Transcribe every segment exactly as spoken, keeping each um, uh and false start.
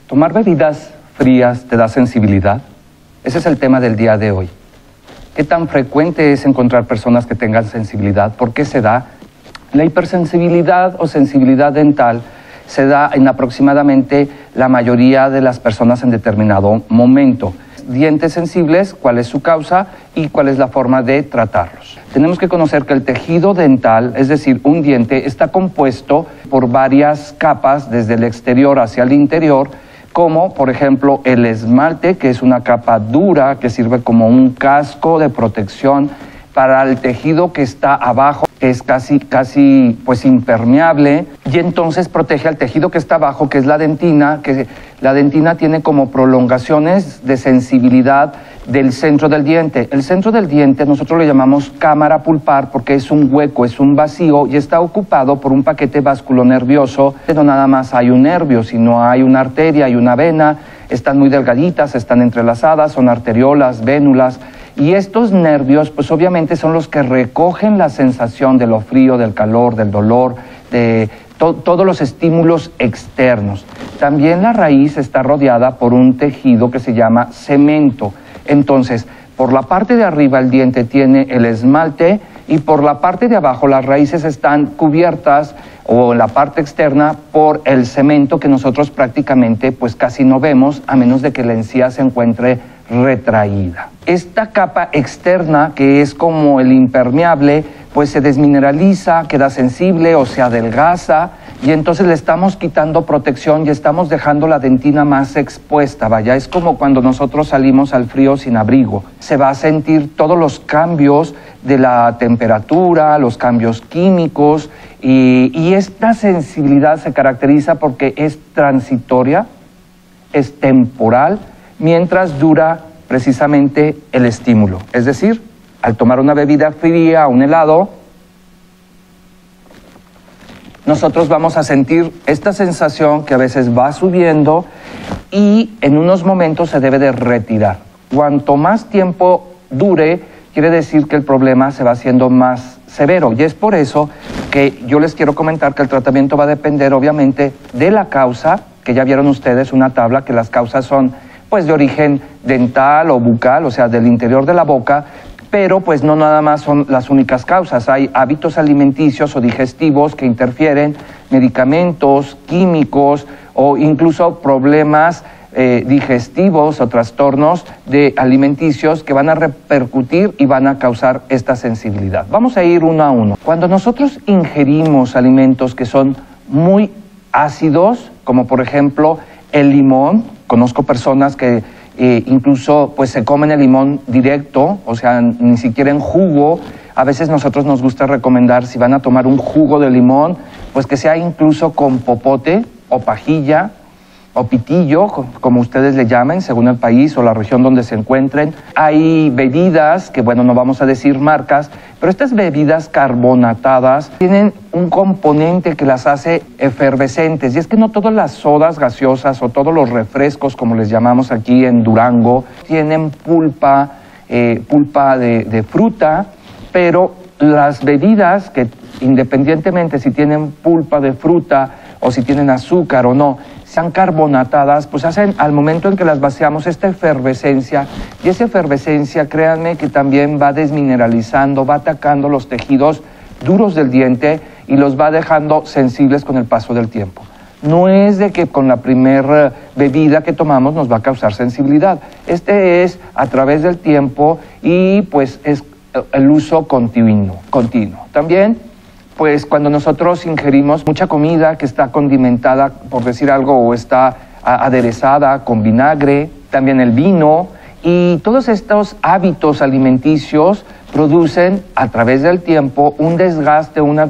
¿Tomar bebidas frías te da sensibilidad? Ese es el tema del día de hoy. ¿Qué tan frecuente es encontrar personas que tengan sensibilidad? ¿Por qué se da? La hipersensibilidad o sensibilidad dental se da en aproximadamente la mayoría de las personas en determinado momento. Dientes sensibles, ¿cuál es su causa y cuál es la forma de tratarlos? Tenemos que conocer que el tejido dental, es decir, un diente, está compuesto por varias capas desde el exterior hacia el interior, como por ejemplo el esmalte, que es una capa dura que sirve como un casco de protección para el tejido que está abajo, que es casi, casi pues impermeable, y entonces protege al tejido que está abajo, que es la dentina, que la dentina tiene como prolongaciones de sensibilidad del centro del diente. El centro del diente nosotros le llamamos cámara pulpar porque es un hueco, es un vacío y está ocupado por un paquete vasculonervioso. No nada más hay un nervio, sino hay una arteria y una vena, están muy delgaditas, están entrelazadas, son arteriolas, vénulas. Y estos nervios, pues obviamente son los que recogen la sensación de lo frío, del calor, del dolor, de to todos los estímulos externos. También la raíz está rodeada por un tejido que se llama cemento. Entonces, por la parte de arriba el diente tiene el esmalte y por la parte de abajo las raíces están cubiertas o en la parte externa por el cemento que nosotros prácticamente pues casi no vemos a menos de que la encía se encuentre retraída. Esta capa externa, que es como el impermeable, pues se desmineraliza, queda sensible o se adelgaza y entonces le estamos quitando protección y estamos dejando la dentina más expuesta. Vaya, es como cuando nosotros salimos al frío sin abrigo. Se va a sentir todos los cambios de la temperatura, los cambios químicos y, y esta sensibilidad se caracteriza porque es transitoria, es temporal, mientras dura precisamente el estímulo. Es decir, al tomar una bebida fría, un helado, nosotros vamos a sentir esta sensación que a veces va subiendo y en unos momentos se debe de retirar. Cuanto más tiempo dure, quiere decir que el problema se va haciendo más severo. Y es por eso que yo les quiero comentar que el tratamiento va a depender obviamente de la causa, que ya vieron ustedes una tabla que las causas son pues de origen dental o bucal, o sea, del interior de la boca, pero pues no nada más son las únicas causas. Hay hábitos alimenticios o digestivos que interfieren, medicamentos, químicos o incluso problemas eh, digestivos o trastornos de alimenticios que van a repercutir y van a causar esta sensibilidad. Vamos a ir uno a uno. Cuando nosotros ingerimos alimentos que son muy ácidos, como por ejemplo el limón, conozco personas que eh, incluso pues se comen el limón directo, o sea, ni siquiera en jugo. A veces nosotros nos gusta recomendar, si van a tomar un jugo de limón, pues que sea incluso con popote o pajilla o pitillo, como ustedes le llamen, según el país o la región donde se encuentren. Hay bebidas, que bueno, no vamos a decir marcas, pero estas bebidas carbonatadas tienen un componente que las hace efervescentes, y es que no todas las sodas gaseosas o todos los refrescos, como les llamamos aquí en Durango, tienen pulpa, eh, pulpa de, de fruta, pero las bebidas que independientemente si tienen pulpa de fruta o si tienen azúcar o no, sean carbonatadas, pues hacen al momento en que las vaciamos esta efervescencia, y esa efervescencia, créanme que también va desmineralizando, va atacando los tejidos duros del diente y los va dejando sensibles con el paso del tiempo. No es de que con la primera bebida que tomamos nos va a causar sensibilidad. Este es a través del tiempo y pues es el uso continuo. continuo. También pues cuando nosotros ingerimos mucha comida que está condimentada, por decir algo, o está aderezada con vinagre, también el vino, y todos estos hábitos alimenticios producen a través del tiempo un desgaste, una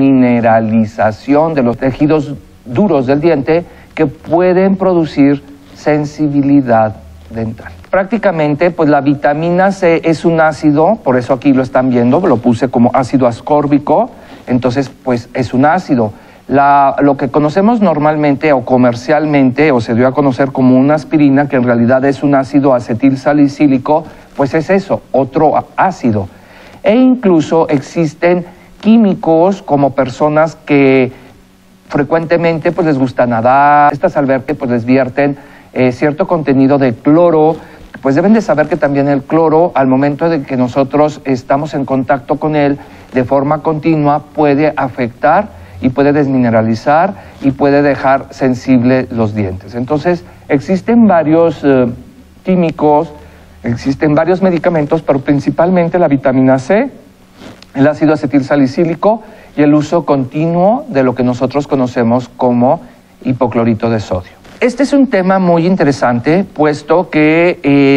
desmineralización de los tejidos duros del diente que pueden producir sensibilidad dental. Prácticamente, pues la vitamina C es un ácido, por eso aquí lo están viendo, lo puse como ácido ascórbico. Entonces, pues es un ácido. La, lo que conocemos normalmente o comercialmente, o se dio a conocer como una aspirina, que en realidad es un ácido acetilsalicílico, pues es eso, otro ácido. E incluso existen químicos como personas que frecuentemente pues les gusta nadar, estas albercas pues les vierten eh, cierto contenido de cloro, pues deben de saber que también el cloro, al momento de que nosotros estamos en contacto con él de forma continua, puede afectar y puede desmineralizar y puede dejar sensibles los dientes. Entonces, existen varios eh, químicos, existen varios medicamentos, pero principalmente la vitamina C, el ácido acetilsalicílico y el uso continuo de lo que nosotros conocemos como hipoclorito de sodio. Este es un tema muy interesante, puesto que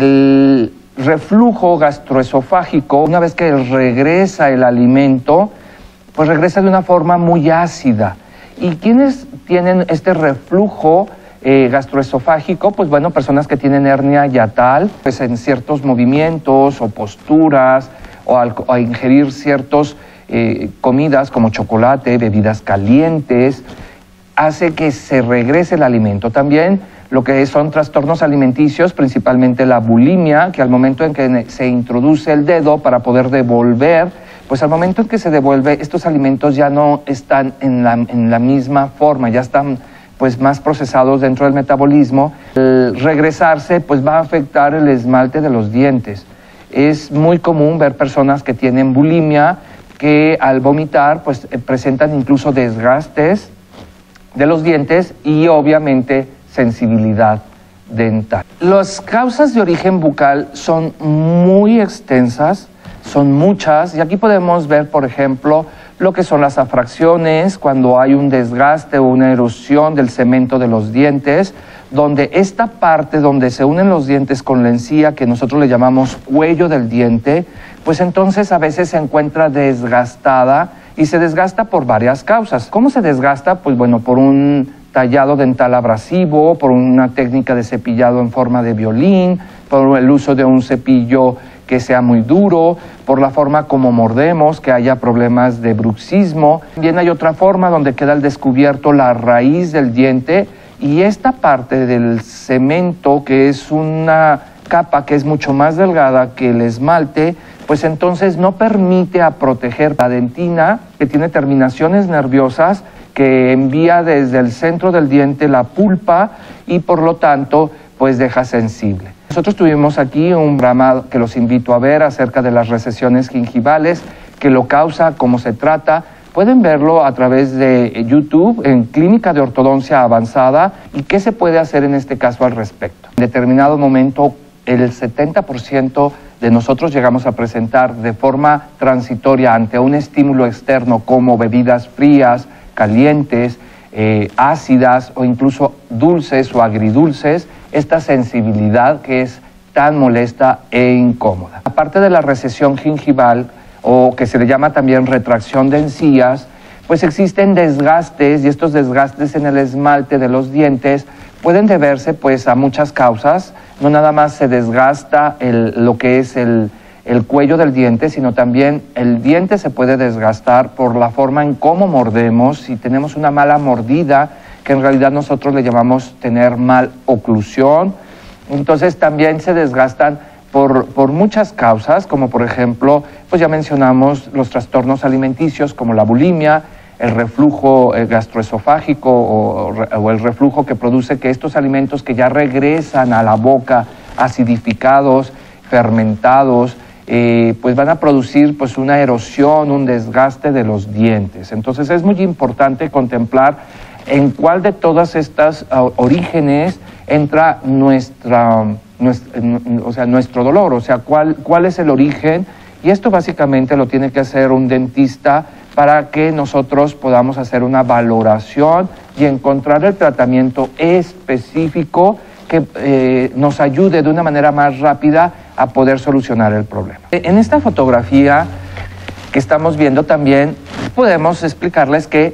el reflujo gastroesofágico, una vez que regresa el alimento, pues regresa de una forma muy ácida. ¿Y quiénes tienen este reflujo eh, gastroesofágico? Pues bueno, personas que tienen hernia yatal, pues en ciertos movimientos o posturas, o al o a ingerir ciertas eh, comidas como chocolate, bebidas calientes, hace que se regrese el alimento. También lo que son trastornos alimenticios, principalmente la bulimia, que al momento en que se introduce el dedo para poder devolver, pues al momento en que se devuelve, estos alimentos ya no están en la, en la misma forma, ya están pues más procesados dentro del metabolismo. El regresarse pues va a afectar el esmalte de los dientes. Es muy común ver personas que tienen bulimia, que al vomitar pues presentan incluso desgastes de los dientes y obviamente sensibilidad dental. Las causas de origen bucal son muy extensas, son muchas, y aquí podemos ver, por ejemplo, lo que son las afracciones, cuando hay un desgaste o una erosión del cemento de los dientes, donde esta parte donde se unen los dientes con la encía, que nosotros le llamamos cuello del diente, pues entonces a veces se encuentra desgastada y se desgasta por varias causas. ¿Cómo se desgasta? Pues bueno, por un tallado dental abrasivo, por una técnica de cepillado en forma de violín, por el uso de un cepillo que sea muy duro, por la forma como mordemos, que haya problemas de bruxismo. También hay otra forma donde queda al descubierto la raíz del diente, y esta parte del cemento, que es una capa que es mucho más delgada que el esmalte, pues entonces no permite a proteger la dentina, que tiene terminaciones nerviosas, que envía desde el centro del diente la pulpa y por lo tanto pues deja sensible. Nosotros tuvimos aquí un programa que los invito a ver acerca de las recesiones gingivales, que lo causa, cómo se trata. Pueden verlo a través de YouTube en Clínica de Ortodoncia Avanzada y qué se puede hacer en este caso al respecto. En determinado momento el setenta por ciento de nosotros llegamos a presentar de forma transitoria ante un estímulo externo como bebidas frías, calientes, eh, ácidas o incluso dulces o agridulces, esta sensibilidad que es tan molesta e incómoda. Aparte de la recesión gingival, o que se le llama también retracción de encías, pues existen desgastes, y estos desgastes en el esmalte de los dientes pueden deberse pues a muchas causas. No nada más se desgasta el, lo que es el, el cuello del diente, sino también el diente se puede desgastar por la forma en cómo mordemos. Si tenemos una mala mordida, que en realidad nosotros le llamamos tener mal oclusión, entonces también se desgastan Por, por muchas causas, como por ejemplo, pues ya mencionamos los trastornos alimenticios como la bulimia, el reflujo eh, gastroesofágico o, o el reflujo que produce que estos alimentos que ya regresan a la boca acidificados, fermentados, eh, pues van a producir pues una erosión, un desgaste de los dientes. Entonces es muy importante contemplar en cuál de todas estas uh, orígenes entra nuestra... Nuestro, o sea, nuestro dolor, o sea, cuál, cuál es el origen, y esto básicamente lo tiene que hacer un dentista para que nosotros podamos hacer una valoración y encontrar el tratamiento específico que eh, nos ayude de una manera más rápida a poder solucionar el problema. En esta fotografía que estamos viendo también podemos explicarles que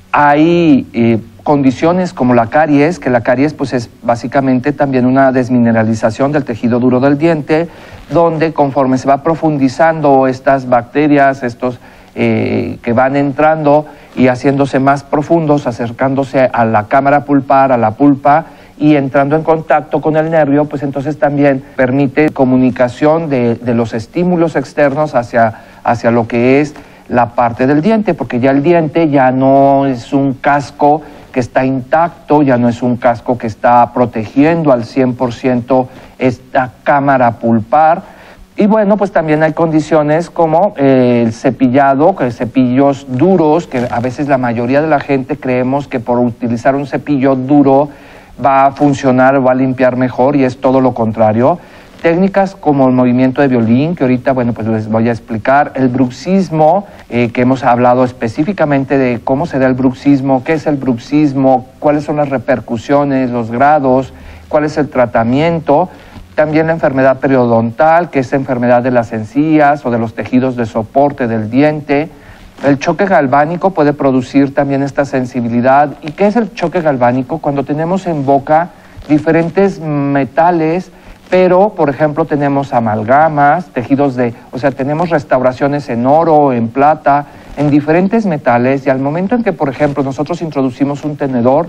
hay eh, condiciones como la caries, que la caries pues es básicamente también una desmineralización del tejido duro del diente, donde conforme se va profundizando estas bacterias, estos eh, que van entrando y haciéndose más profundos, acercándose a la cámara pulpar, a la pulpa, y entrando en contacto con el nervio, pues entonces también permite comunicación de, de los estímulos externos hacia, hacia lo que es la parte del diente, porque ya el diente ya no es un casco que está intacto, ya no es un casco que está protegiendo al cien por ciento esta cámara pulpar. Y bueno, pues también hay condiciones como eh, el cepillado, que cepillos duros, que a veces la mayoría de la gente creemos que por utilizar un cepillo duro va a funcionar, va a limpiar mejor, y es todo lo contrario. Técnicas como el movimiento de violín, que ahorita, bueno, pues les voy a explicar. El bruxismo, eh, que hemos hablado específicamente de cómo se da el bruxismo, qué es el bruxismo, cuáles son las repercusiones, los grados, cuál es el tratamiento. También la enfermedad periodontal, que es la enfermedad de las encías o de los tejidos de soporte del diente. El choque galvánico puede producir también esta sensibilidad. ¿Y qué es el choque galvánico? Cuando tenemos en boca diferentes metales, pero, por ejemplo, tenemos amalgamas, tejidos de, o sea, tenemos restauraciones en oro, en plata, en diferentes metales, y al momento en que, por ejemplo, nosotros introducimos un tenedor,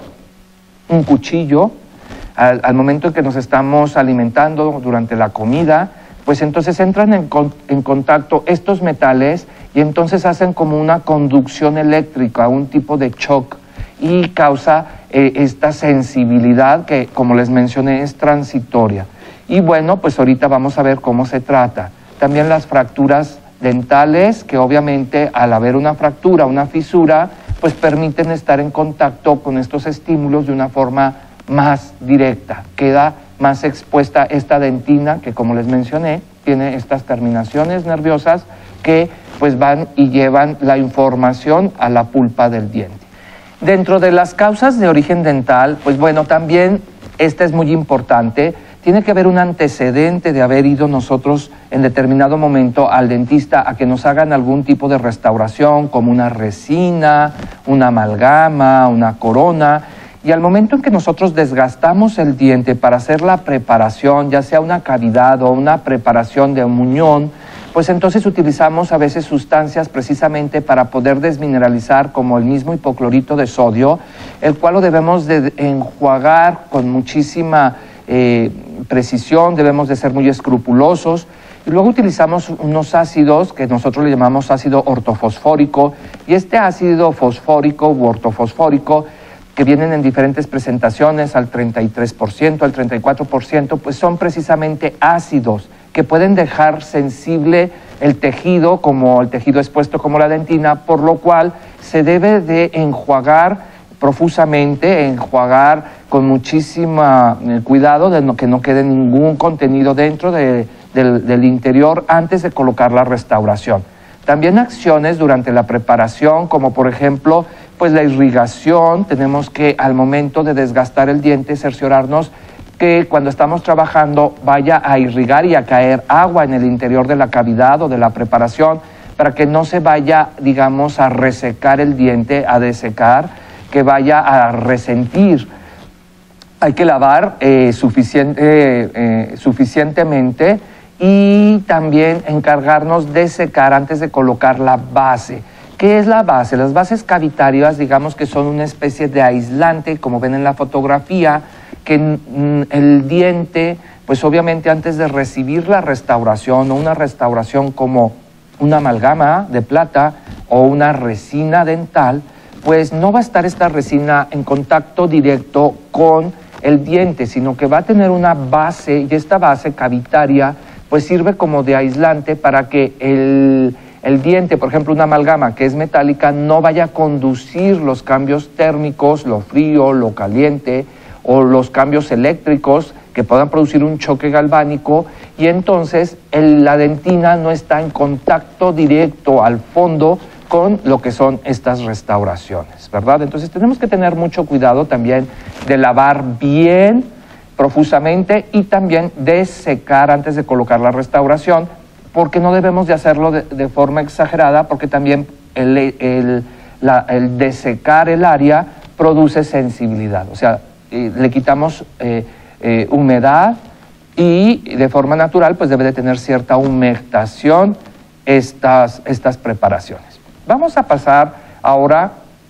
un cuchillo, al, al momento en que nos estamos alimentando durante la comida, pues entonces entran en, con, en contacto estos metales y entonces hacen como una conducción eléctrica, un tipo de shock, y causa eh, esta sensibilidad que, como les mencioné, es transitoria. Y bueno, pues ahorita vamos a ver cómo se trata. También las fracturas dentales, que obviamente al haber una fractura, una fisura, pues permiten estar en contacto con estos estímulos de una forma más directa. Queda más expuesta esta dentina, que como les mencioné, tiene estas terminaciones nerviosas que pues van y llevan la información a la pulpa del diente. Dentro de las causas de origen dental, pues bueno, también esta es muy importante. Tiene que haber un antecedente de haber ido nosotros en determinado momento al dentista a que nos hagan algún tipo de restauración, como una resina, una amalgama, una corona. Y al momento en que nosotros desgastamos el diente para hacer la preparación, ya sea una cavidad o una preparación de un muñón, pues entonces utilizamos a veces sustancias precisamente para poder desmineralizar, como el mismo hipoclorito de sodio, el cual lo debemos de enjuagar con muchísima eh, precisión, debemos de ser muy escrupulosos. Y luego utilizamos unos ácidos que nosotros le llamamos ácido ortofosfórico, y este ácido fosfórico u ortofosfórico, que vienen en diferentes presentaciones, al treinta y tres por ciento, al treinta y cuatro por ciento, pues son precisamente ácidos que pueden dejar sensible el tejido, como el tejido expuesto como la dentina, por lo cual se debe de enjuagar profusamente, enjuagar con muchísimo eh, cuidado de no, que no quede ningún contenido dentro de, del, del interior antes de colocar la restauración. También acciones durante la preparación, como por ejemplo, pues la irrigación. Tenemos que al momento de desgastar el diente cerciorarnos que cuando estamos trabajando vaya a irrigar y a caer agua en el interior de la cavidad o de la preparación, para que no se vaya, digamos, a resecar el diente, a desecar, que vaya a resentir. Hay que lavar eh, suficiente, eh, eh, suficientemente, y también encargarnos de secar antes de colocar la base. ¿Qué es la base? Las bases cavitarias, digamos que son una especie de aislante, como ven en la fotografía, que el diente, pues obviamente antes de recibir la restauración, o una restauración como una amalgama de plata o una resina dental, pues no va a estar esta resina en contacto directo con el diente, sino que va a tener una base, y esta base cavitaria pues sirve como de aislante para que el, el diente, por ejemplo una amalgama que es metálica, no vaya a conducir los cambios térmicos, lo frío, lo caliente, o los cambios eléctricos que puedan producir un choque galvánico, y entonces el, la dentina no está en contacto directo al fondo con lo que son estas restauraciones, ¿verdad? Entonces tenemos que tener mucho cuidado también de lavar bien, profusamente, y también de secar antes de colocar la restauración, porque no debemos de hacerlo de, de forma exagerada, porque también el, el, la, el desecar el área produce sensibilidad, o sea, eh, le quitamos eh, eh, humedad, y de forma natural pues debe de tener cierta humectación estas, estas preparaciones. Vamos a pasar ahora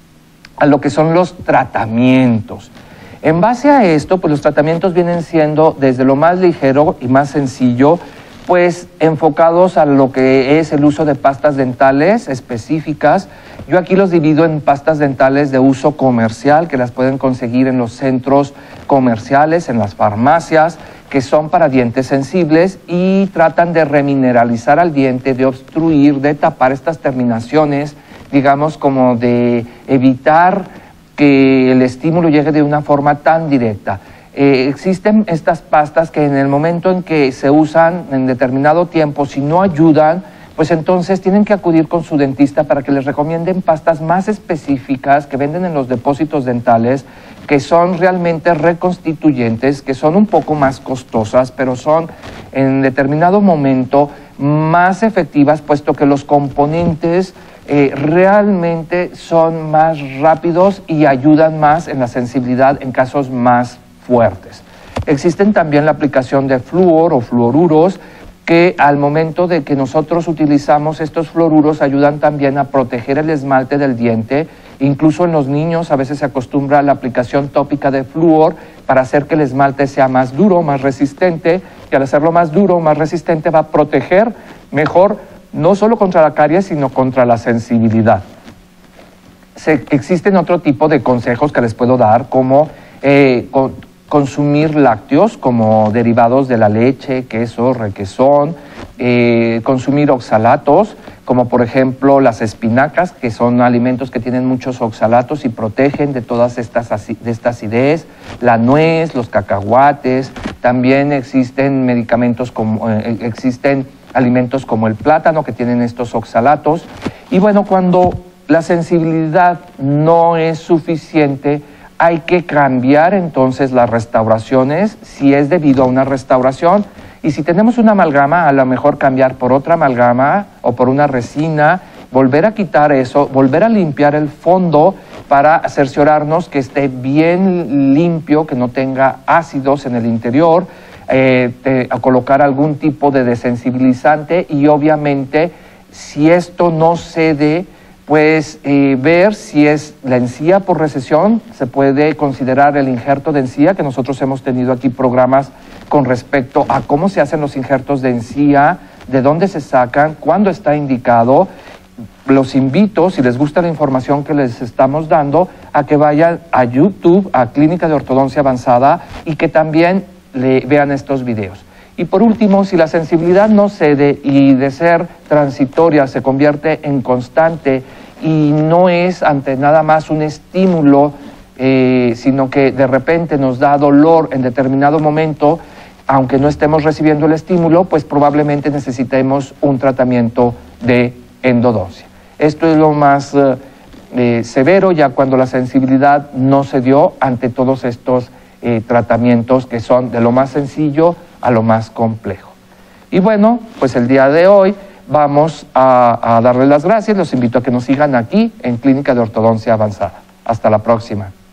a lo que son los tratamientos. En base a esto, pues los tratamientos vienen siendo desde lo más ligero y más sencillo, pues enfocados a lo que es el uso de pastas dentales específicas. Yo aquí los divido en pastas dentales de uso comercial, que las pueden conseguir en los centros comerciales, en las farmacias, que son para dientes sensibles y tratan de remineralizar al diente, de obstruir, de tapar estas terminaciones, digamos como de evitar que el estímulo llegue de una forma tan directa. Eh, existen estas pastas que en el momento en que se usan en determinado tiempo, si no ayudan, pues entonces tienen que acudir con su dentista para que les recomienden pastas más específicas que venden en los depósitos dentales, que son realmente reconstituyentes, que son un poco más costosas, pero son en determinado momento más efectivas, puesto que los componentes eh, realmente son más rápidos y ayudan más en la sensibilidad en casos más fuertes. Existen también la aplicación de flúor o fluoruros, que al momento de que nosotros utilizamos estos fluoruros ayudan también a proteger el esmalte del diente. Incluso en los niños a veces se acostumbra a la aplicación tópica de flúor para hacer que el esmalte sea más duro, más resistente, y al hacerlo más duro, más resistente, va a proteger mejor no solo contra la caries, sino contra la sensibilidad. Se, existen otro tipo de consejos que les puedo dar, como eh, con, consumir lácteos como derivados de la leche, queso, requesón, eh, consumir oxalatos, como por ejemplo las espinacas, que son alimentos que tienen muchos oxalatos y protegen de todas estas, de esta acidez, la nuez, los cacahuates. También existen medicamentos como, eh, existen alimentos como el plátano que tienen estos oxalatos. Y bueno, cuando la sensibilidad no es suficiente, hay que cambiar entonces las restauraciones si es debido a una restauración, y si tenemos una amalgama, a lo mejor cambiar por otra amalgama o por una resina, volver a quitar eso, volver a limpiar el fondo para cerciorarnos que esté bien limpio, que no tenga ácidos en el interior, eh, de, a colocar algún tipo de desensibilizante, y obviamente si esto no cede, pues eh, ver si es la encía por recesión. Se puede considerar el injerto de encía, que nosotros hemos tenido aquí programas con respecto a cómo se hacen los injertos de encía, de dónde se sacan, cuándo está indicado. Los invito, si les gusta la información que les estamos dando, a que vayan a YouTube, a Clínica de Ortodoncia Avanzada, y que también le vean estos videos. Y por último, si la sensibilidad no cede y de ser transitoria se convierte en constante y no es ante nada más un estímulo, eh, sino que de repente nos da dolor en determinado momento, aunque no estemos recibiendo el estímulo, pues probablemente necesitemos un tratamiento de endodoncia. Esto es lo más eh, eh, severo, ya cuando la sensibilidad no se dio ante todos estos eh, tratamientos, que son de lo más sencillo a lo más complejo. Y bueno, pues el día de hoy vamos a, a darles las gracias. Los invito a que nos sigan aquí en Clínica de Ortodoncia Avanzada. Hasta la próxima.